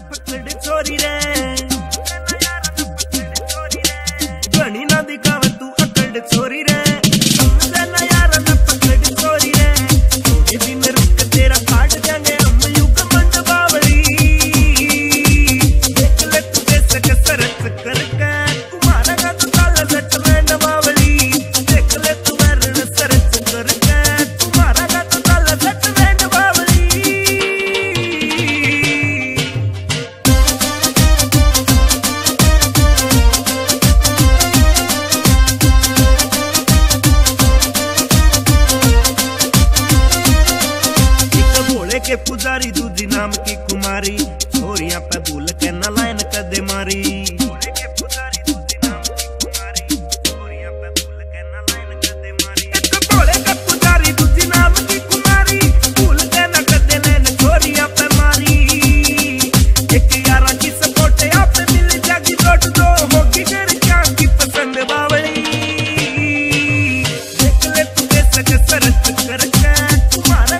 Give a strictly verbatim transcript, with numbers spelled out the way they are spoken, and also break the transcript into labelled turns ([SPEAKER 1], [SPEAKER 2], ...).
[SPEAKER 1] पकड़ चोरी रे बनी ना दिखावे तू अकड़ चोरी रे समझे ना यार ना पकड़ चोरी रे थोड़े दिन रुक तेरा काट देंगे हम युग मंड बावली देख ले तू कैसे कसरत करके तुम्हारा का तो काला सच में बावली देख ले तू वर्ण सरच करके तुम्हारा का तो काला सच में बावली के पुजारी दूधी नाम की कुमारी छोरियां पे भूल के न लाइन कदे मारी भोले के पुजारी दूधी नाम की कुमारी छोरियां पे भूल के न लाइन कदे मारी एक भोले के पुजारी दूधी नाम की कुमारी भूल के न कदे नैन छोरियां पे मारी एक यारा की सपोर्ट आप पे मिल जागी रोट दो होगी घर क्या की पसंद बावली देख ले तू कैसे कसरत करके तुम्हारा